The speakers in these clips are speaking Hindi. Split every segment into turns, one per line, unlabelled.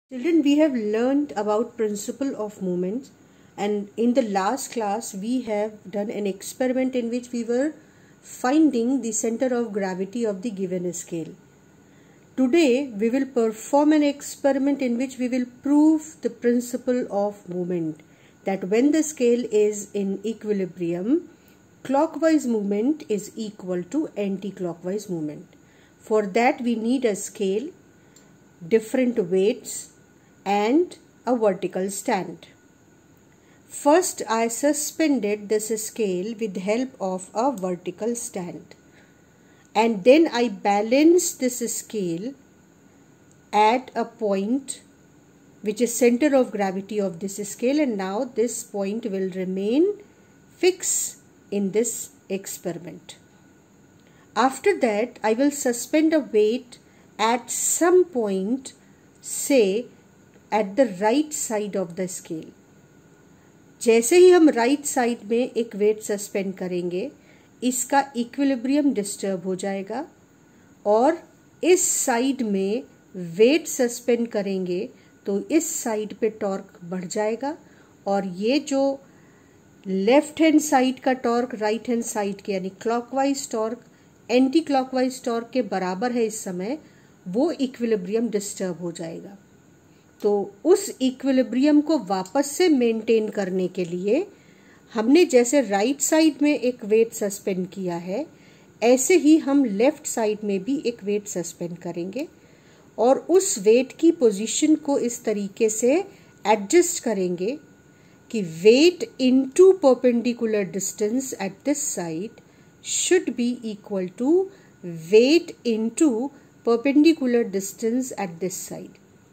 Children, we have learned about principle of movement, and in the last class we have done an experiment in which we were finding the center of gravity of the given scale. Today we will perform an experiment in which we will prove the principle of movement, that when the scale is in equilibrium, clockwise movement is equal to anti-clockwise movement. For that we need a scale, different weights and a vertical stand. First I suspended this scale with the help of a vertical stand, and then I balanced this scale at a point which is center of gravity of this scale, and now this point will remain fixed in this experiment. After that I will suspend a weight at some point, say at the right side of the scale. जैसे ही हम राइट साइड में एक वेट सस्पेंड करेंगे, इसका इक्विलिब्रियम डिस्टर्ब हो जाएगा, और इस साइड में वेट सस्पेंड करेंगे तो इस साइड पे टॉर्क बढ़ जाएगा, और ये जो लेफ्ट हैंड साइड का टॉर्क राइट हैंड साइड के यानी clockwise torque anticlockwise torque के बराबर है इस समय, वो इक्विलिब्रियम डिस्टर्ब हो जाएगा. तो उस इक्विलिब्रियम को वापस से मेंटेन करने के लिए हमने जैसे राइट साइड में एक वेट सस्पेंड किया है, ऐसे ही हम लेफ्ट साइड में भी एक वेट सस्पेंड करेंगे, और उस वेट की पोजीशन को इस तरीके से एडजस्ट करेंगे कि weight into perpendicular distance at this side should be equal to weight into perpendicular distance at this side.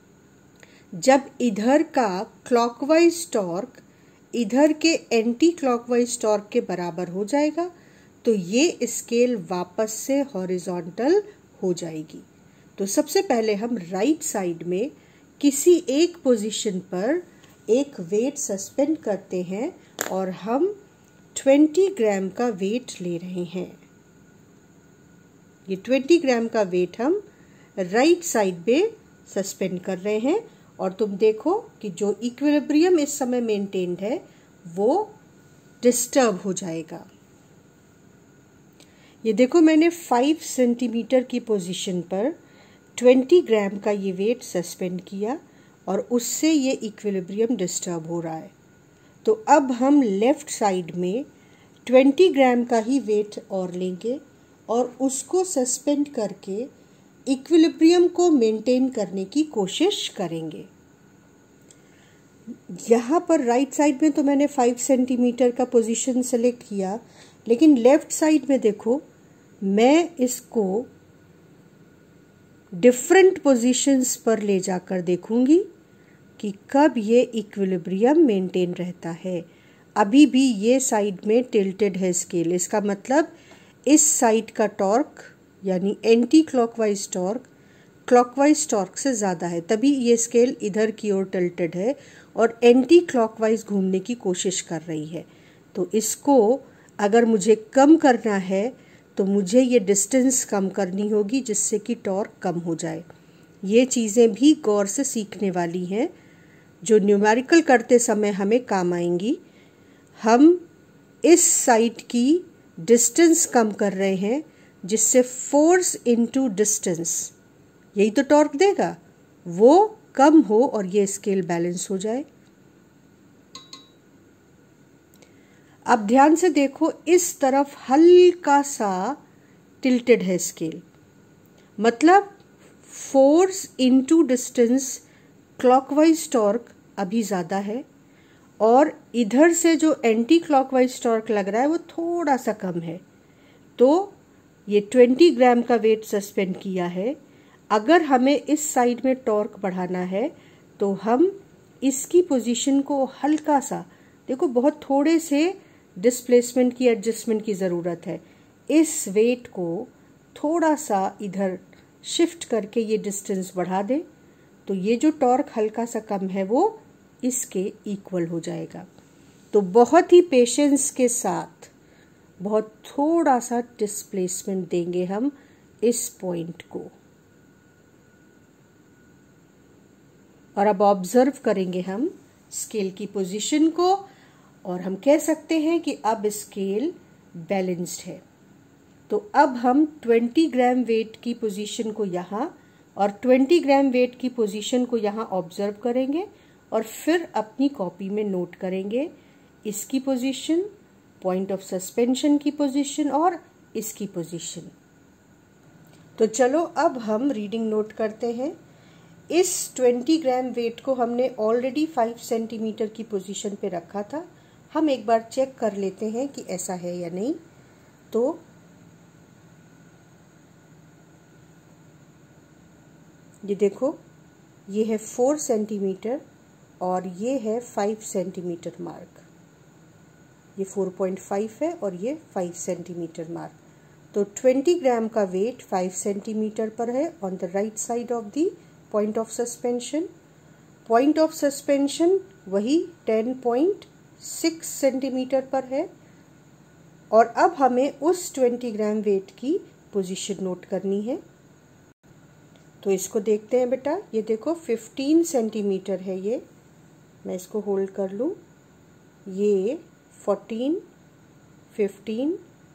जब इधर का क्लॉकवाइज टॉर्क इधर के एंटी क्लॉकवाइज टॉर्क के बराबर हो जाएगा तो ये स्केल वापस से हॉरिजॉन्टल हो जाएगी. तो सबसे पहले हम राइट साइड में किसी एक पोजीशन पर एक वेट सस्पेंड करते हैं, और हम 20 ग्राम का वेट ले रहे हैं. ये 20 ग्राम का वेट हम राइट साइड पे सस्पेंड कर रहे हैं, और तुम देखो कि जो इक्विलिब्रियम इस समय मेंटेन्ड है वो डिस्टर्ब हो जाएगा. ये देखो मैंने 5 सेंटीमीटर की पोजीशन पर 20 ग्राम का ये वेट सस्पेंड किया, और उससे ये इक्विलिब्रियम डिस्टर्ब हो रहा है. तो अब हम लेफ्ट साइड में 20 ग्राम का ही वेट और लेंगे, और उसको सस्पेंड करके इक्विलिब्रियम को मेंटेन करने की कोशिश करेंगे. यहाँ पर राइट साइड में तो मैंने 5 सेंटीमीटर का पोजीशन सेलेक्ट किया, लेकिन लेफ्ट साइड में देखो मैं इसको डिफरेंट पोजीशंस पर ले जाकर देखूंगी कि कब ये इक्विलिब्रियम मेंटेन रहता है. अभी भी ये साइड में टिल्टेड है स्केल, इसका मतलब इस साइड का टॉर्क यानी anticlockwise torque clockwise torque से ज़्यादा है, तभी ये स्केल इधर की ओर टिल्टेड है और एंटी क्लॉकवाइज घूमने की कोशिश कर रही है. तो इसको अगर मुझे कम करना है तो मुझे ये डिस्टेंस कम करनी होगी, जिससे कि टॉर्क कम हो जाए. ये चीज़ें भी गौर से सीखने वाली हैं, जो न्यूमेरिकल करते समय हमें काम आएंगी. हम इस साइड की डिस्टेंस कम कर रहे हैं, जिससे फोर्स इनटू डिस्टेंस, यही तो टॉर्क देगा, वो कम हो और ये स्केल बैलेंस हो जाए. अब ध्यान से देखो, इस तरफ हल्का सा टिल्टेड है स्केल, मतलब force into distance clockwise torque अभी ज़्यादा है, और इधर से जो एंटी क्लॉकवाइज टॉर्क लग रहा है वो थोड़ा सा कम है. तो ये 20 ग्राम का वेट सस्पेंड किया है. अगर हमें इस साइड में टॉर्क बढ़ाना है तो हम इसकी पोजीशन को हल्का सा, देखो बहुत थोड़े से डिस्प्लेसमेंट की एडजस्टमेंट की ज़रूरत है. इस वेट को थोड़ा सा इधर शिफ्ट करके ये डिस्टेंस बढ़ा दें तो ये जो टॉर्क हल्का सा कम है वो इसके इक्वल हो जाएगा. तो बहुत ही पेशेंस के साथ बहुत थोड़ा सा डिस्प्लेसमेंट देंगे हम इस पॉइंट को. और अब ऑब्जर्व करेंगे हम स्केल की पोजीशन को और हम कह सकते हैं कि अब स्केल बैलेंस्ड है। तो अब हम 20 ग्राम वेट की पोजीशन को यहाँ और 20 ग्राम वेट की पोजीशन को यहाँ ऑब्जर्व करेंगे और फिर अपनी कॉपी में नोट करेंगे इसकी पोजीशन, पॉइंट ऑफ सस्पेंशन की पोजीशन और इसकी पोजीशन। तो चलो अब हम रीडिंग नोट करते हैं। इस 20 ग्राम वेट को हमने ऑलरेडी 5 सेंटीमीटर की पोजीशन पे रखा था। हम एक बार चेक कर लेते हैं कि ऐसा है या नहीं। तो ये देखो, ये है 4 सेंटीमीटर और ये है 5 सेंटीमीटर मार्क। ये 4.5 है और ये 5 सेंटीमीटर मार्क। तो 20 ग्राम का वेट 5 सेंटीमीटर पर है on the right side of the point of suspension. Point of suspension वही 10.6 सेंटीमीटर पर है। और अब हमें उस 20 ग्राम वेट की पोजीशन नोट करनी है। तो इसको देखते हैं बेटा। ये देखो 15 सेंटीमीटर है ये। मैं इसको होल्ड कर लूँ। ये 14, 15,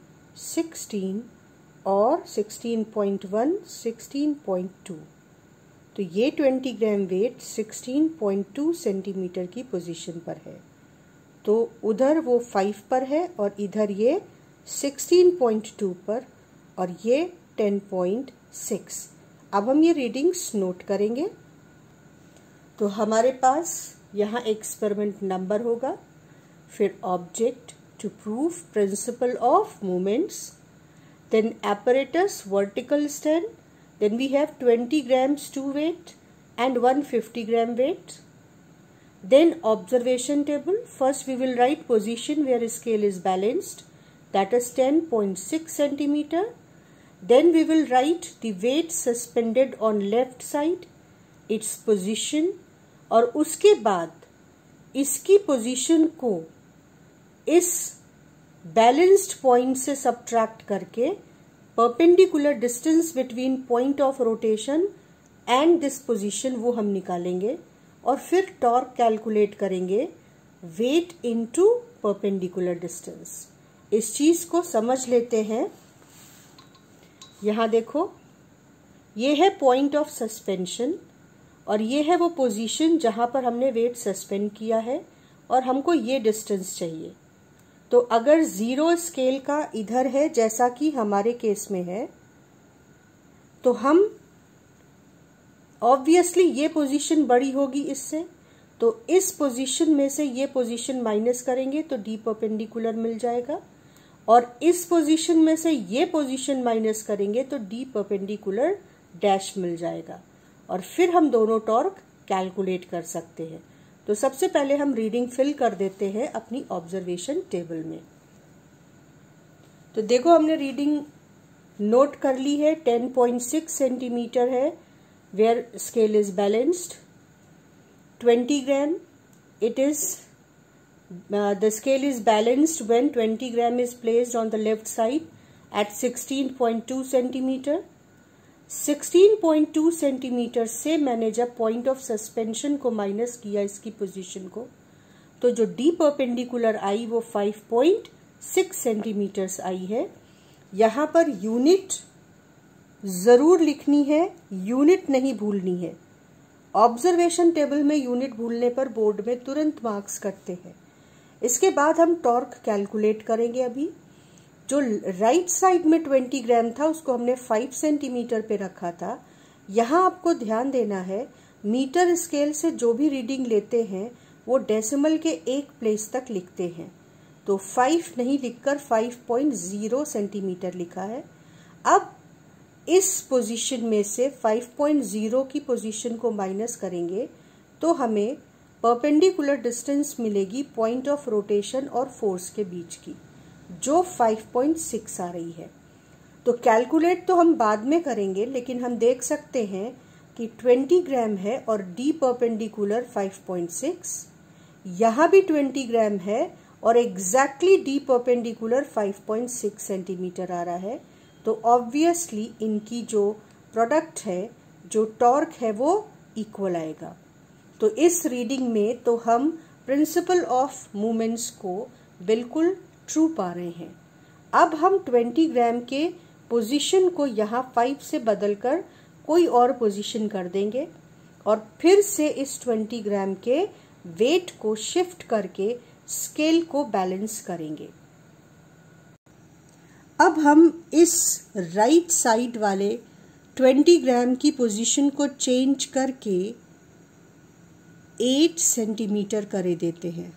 16 और 16.1, 16.2। तो ये 20 ग्राम वेट 16.2 सेंटीमीटर की पोजीशन पर है। तो उधर वो 5 पर है और इधर ये 16.2 पर और ये 10.6। अब हम ये रीडिंग्स नोट करेंगे। तो हमारे पास यहाँ एक्सपेरिमेंट नंबर होगा, फिर object to prove principle of movements, then apparatus vertical stand, then we have 20 grams to weight and 150 gram weight. Then observation table. First we will write position where scale is balanced, that is 10.6 centimeter. Then we will write the weight suspended on left side, its position, और उसके बाद इसकी पोजीशन को इस बैलेंस्ड पॉइंट से सब्ट्रैक्ट करके perpendicular distance between point of rotation and this position वो हम निकालेंगे और फिर टॉर्क कैलकुलेट करेंगे वेट इनटू परपेंडिकुलर डिस्टेंस। इस चीज को समझ लेते हैं। यहां देखो, ये है पॉइंट ऑफ सस्पेंशन और ये है वो पोजीशन जहां पर हमने वेट सस्पेंड किया है और हमको ये डिस्टेंस चाहिए। तो अगर जीरो स्केल का इधर है जैसा कि हमारे केस में है, तो हम ऑब्वियसली ये पोजीशन बड़ी होगी इससे, तो इस पोजीशन में से ये पोजीशन माइनस करेंगे तो डी परपेंडिकुलर मिल जाएगा और इस पोजीशन में से ये पोजीशन माइनस करेंगे तो डी परपेंडिकुलर डैश मिल जाएगा और फिर हम दोनों टॉर्क कैलकुलेट कर सकते हैं। तो सबसे पहले हम रीडिंग फिल कर देते हैं अपनी ऑब्जर्वेशन टेबल में। तो देखो, हमने रीडिंग नोट कर ली है। 10.6 सेंटीमीटर है where scale is balanced. 20 gram, it is the scale is balanced when 20 gram is placed on the left side at 16.2 centimeter. 16.2 centimetre से मैंने जब पॉइंट ऑफ सस्पेंशन को माइनस किया इसकी पोजीशन को, तो जो डी परपेंडिकुलर आई वो 5.6 सेंटीमीटर्स आई है। यहाँ पर यूनिट जरूर लिखनी है, यूनिट नहीं भूलनी है। ऑब्जर्वेशन टेबल में यूनिट भूलने पर बोर्ड में तुरंत मार्क्स कटते हैं। इसके बाद हम टॉर्क कैलकुलेट करेंगे। अभी जो राइट साइड में 20 ग्राम था उसको हमने 5 सेंटीमीटर पे रखा था। यहाँ आपको ध्यान देना है, मीटर स्केल से जो भी रीडिंग लेते हैं वो डेसिमल के एक प्लेस तक लिखते हैं। तो 5 नहीं लिखकर 5.0 सेंटीमीटर लिखा है। अब इस पोजीशन में से 5.0 की पोजीशन को माइनस करेंगे तो हमें परपेंडिकुलर डिस्टेंस मिलेगी पॉइंट ऑफ रोटेशन और फोर्स के बीच की, जो 5.6 आ रही है। तो कैलकुलेट तो हम बाद में करेंगे, लेकिन हम देख सकते हैं कि 20 ग्राम है और डी परपेंडिकुलर 5.6, यहाँ भी 20 ग्राम है और एग्जैक्टली डी परपेंडिकुलर 5.6 सेंटीमीटर आ रहा है। तो ऑब्वियसली इनकी जो प्रोडक्ट है, जो टॉर्क है, वो इक्वल आएगा। तो इस रीडिंग में तो हम प्रिंसिपल ऑफ मोमेंट्स को बिल्कुल ट्रू पा रहे हैं। अब हम 20 ग्राम के पोजीशन को यहाँ 5 से बदलकर कोई और पोजीशन कर देंगे और फिर से इस 20 ग्राम के वेट को शिफ्ट करके स्केल को बैलेंस करेंगे। अब हम इस राइट साइड वाले 20 ग्राम की पोजीशन को चेंज करके 8 सेंटीमीटर कर देते हैं।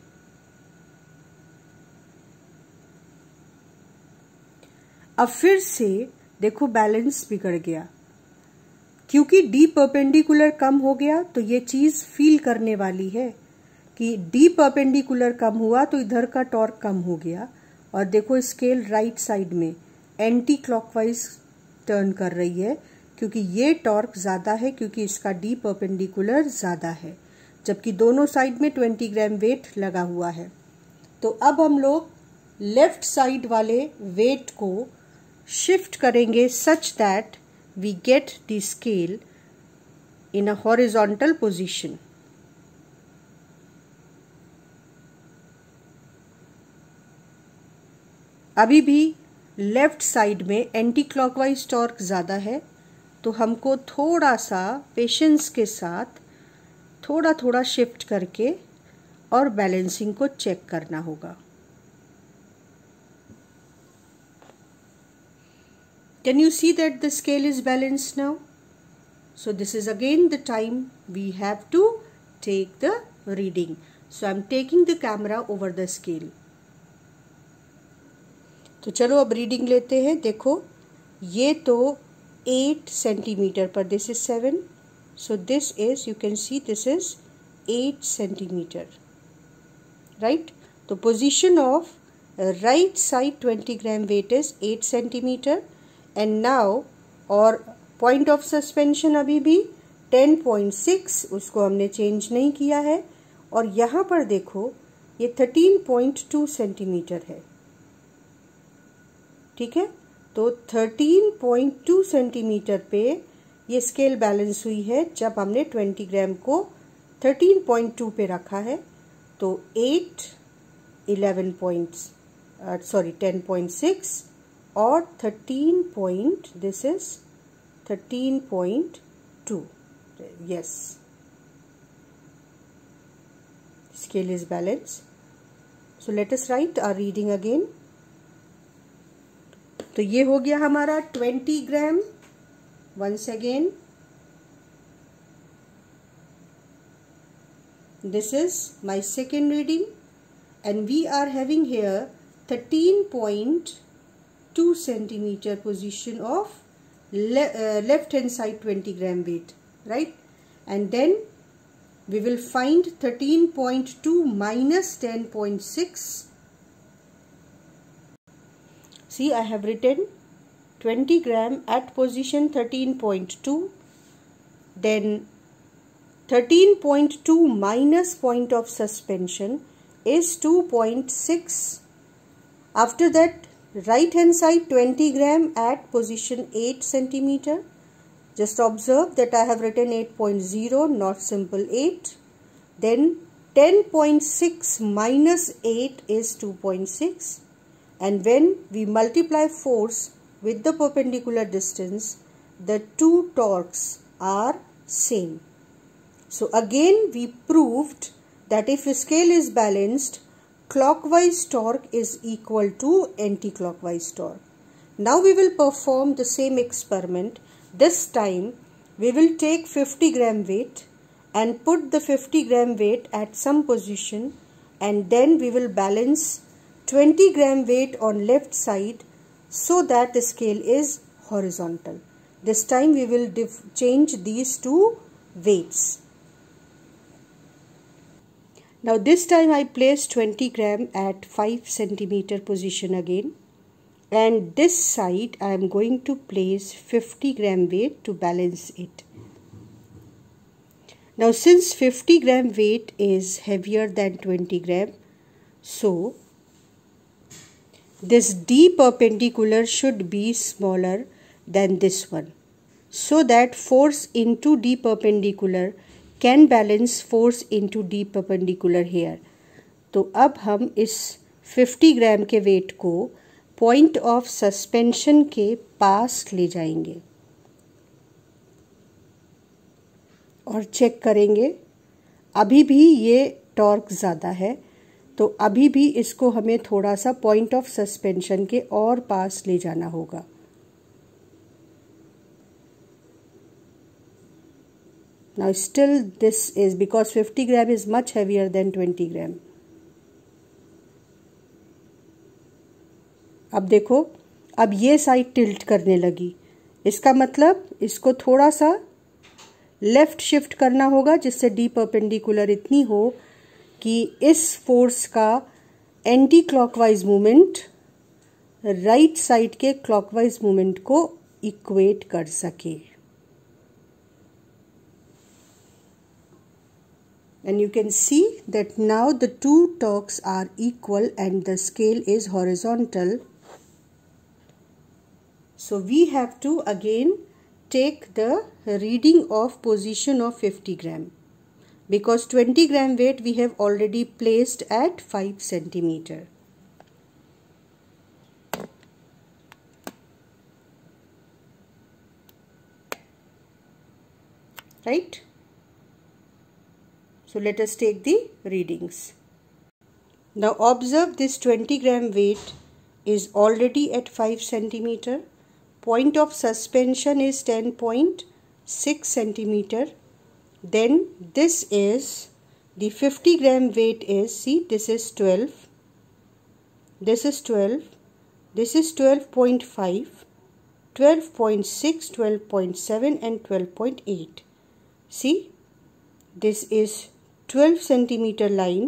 अब फिर से देखो बैलेंस बिगड़ गया, क्योंकि डी परपेंडिकुलर कम हो गया तो ये चीज फील करने वाली है कि डी परपेंडिकुलर कम हुआ तो इधर का टॉर्क कम हो गया। और देखो स्केल राइट साइड में एंटी क्लॉकवाइज टर्न कर रही है, क्योंकि ये टॉर्क ज्यादा है क्योंकि इसका डी परपेंडिकुलर ज्यादा है, जबकि दोनों साइड में 20 ग्राम वेट लगा हुआ है। तो अब हम लोग लेफ्ट साइड वाले वेट को शिफ्ट करेंगे such that we get the scale in a horizontal position. अभी भी लेफ्ट साइड में एंटी क्लॉकवाइज टॉर्क ज़्यादा है, तो हमको थोड़ा सा पेशेंस के साथ थोड़ा थोड़ा शिफ्ट करके और बैलेंसिंग को चेक करना होगा। Can you see that the scale is balanced now? So this is again the time we have to take the reading. So I'm taking the camera over the scale. तो चलो अब रीडिंग लेते हैं। देखो ये तो 8 सेंटीमीटर पर, this is 7, so this is, you can see this is 8 centimetre, right. तो position of right side 20 gram weight is 8 centimetre and now, और पॉइंट ऑफ सस्पेंशन अभी भी 10.6, उसको हमने चेंज नहीं किया है। और यहाँ पर देखो ये 13.2 सेंटीमीटर है, ठीक है। तो 13.2 सेंटीमीटर पे ये स्केल बैलेंस हुई है जब हमने 20 ग्राम को 13.2 पे रखा है। तो 10.6 और 13.2, yes, scale is balanced. So let us write our reading again. तो ये हो गया हमारा 20 ग्राम। once again, this is my second reading and we are having here 13.2 centimeter position of left hand side 20 gram weight, right? And then we will find 13.2 minus 10.6. See, I have written 20 gram at position 13.2, then 13.2 minus point of suspension is 2.6. After that, right hand side 20 gram at position 8 centimeter. Just observe that I have written 8.0, not simple 8. Then 10.6 minus 8 is 2.6. And when we multiply force with the perpendicular distance, the two torques are same. So again we proved that if scale is balanced, clockwise torque is equal to anti-clockwise torque. Now we will perform the same experiment. This time we will take 50 gram weight and put the 50 gram weight at some position, and then we will balance 20 gram weight on left side so that the scale is horizontal. This time we will change these two weights. Now this time I place 20 gram at 5 centimeter position again, and this side I am going to place 50 gram weight to balance it. Now since 50 gram weight is heavier than 20 gram, so this D perpendicular should be smaller than this one, so that force into D perpendicular can balance force into D perpendicular here. तो अब हम इस 50 ग्राम के वेट को पॉइंट ऑफ सस्पेंशन के पास ले जाएंगे और चेक करेंगे। अभी भी ये टॉर्क ज़्यादा है, तो अभी भी इसको हमें थोड़ा सा पॉइंट ऑफ सस्पेंशन के और पास ले जाना होगा। Now still this is because 50 gram is much heavier than 20 gram. अब देखो, अब ये साइड टिल्ट करने लगी, इसका मतलब इसको थोड़ा सा लेफ्ट शिफ्ट करना होगा जिससे डी परपेंडिकुलर इतनी हो कि इस फोर्स का anticlockwise movement right side के क्लॉकवाइज मूवमेंट को इक्वेट कर सके। And you can see that now the two torques are equal and the scale is horizontal. So we have to again take the reading of position of 50 gram. Because 20 gram weight we have already placed at 5 centimeter. Right? So let us take the readings. Now observe this 20 gram weight is already at 5 centimeter. Point of suspension is 10.6 centimeter. Then this is the 50 gram weight is, see, this is 12. This is 12. This is 12.5, 12.6, 12.7 and 12.8. See, this is 12 centimeter line.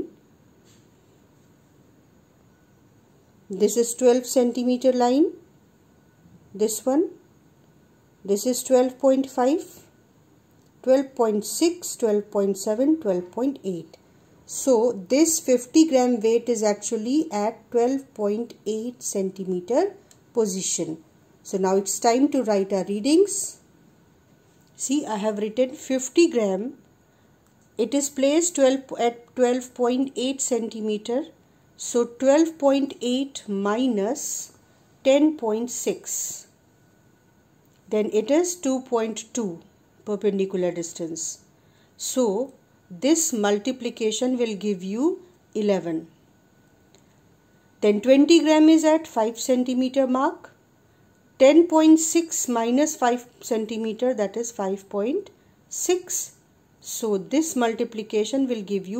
This is 12 centimeter line. This one. This is 12.5, 12.6, 12.7, 12.8. So this 50 gram weight is actually at 12.8 centimeter position. So now it's time to write our readings. See, I have written 50 gram. It is placed at 12.8 centimeter. So 12.8 minus 10.6. Then it is 2.2 perpendicular distance. So this multiplication will give you 11. Then 20 gram is at 5 centimeter mark. 10.6 minus 5 centimeter, that is 5.6. So this multiplication will give you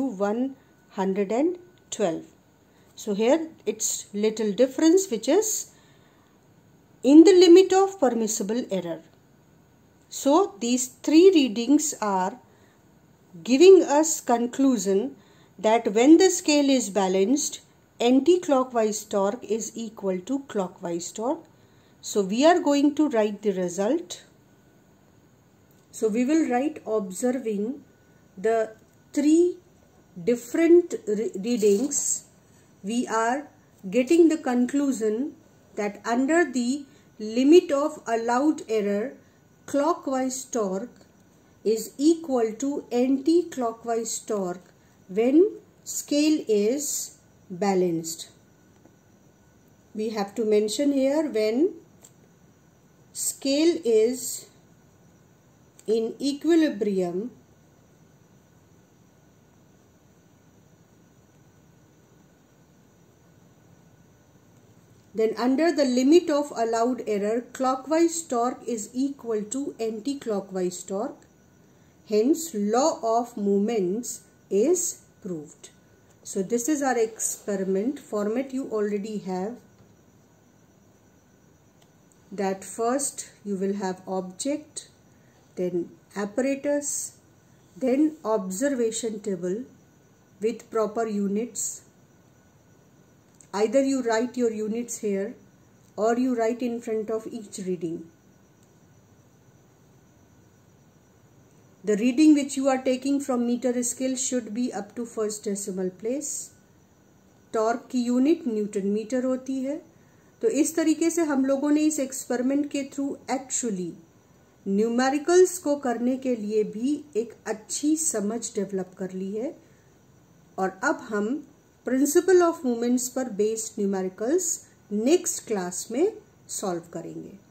112. So here it's little difference which is in the limit of permissible error. So these three readings are giving us conclusion that when the scale is balanced, anti-clockwise torque is equal to clockwise torque. So we are going to write the result. So we will write observing the three different readings. We are getting the conclusion that under the limit of allowed error, clockwise torque is equal to anti-clockwise torque when scale is balanced. We have to mention here when scale is in equilibrium, then under the limit of allowed error, clockwise torque is equal to anti-clockwise torque. Hence, law of movements is proved. So this is our experiment. Format you already have. That first you will have object, then apparatus, then observation table with proper units. Either you write your units here or you write in front of each reading. The reading which you are taking from meter scale should be up to first decimal place. Torque की यूनिट न्यूटन मीटर होती है। तो इस तरीके से हम लोगों ने इस एक्सपेरिमेंट के थ्रू एक्चुअली न्यूमेरिकल्स को करने के लिए भी एक अच्छी समझ डेवलप कर ली है और अब हम प्रिंसिपल ऑफ मोमेंट्स पर बेस्ड न्यूमेरिकल्स नेक्स्ट क्लास में सॉल्व करेंगे।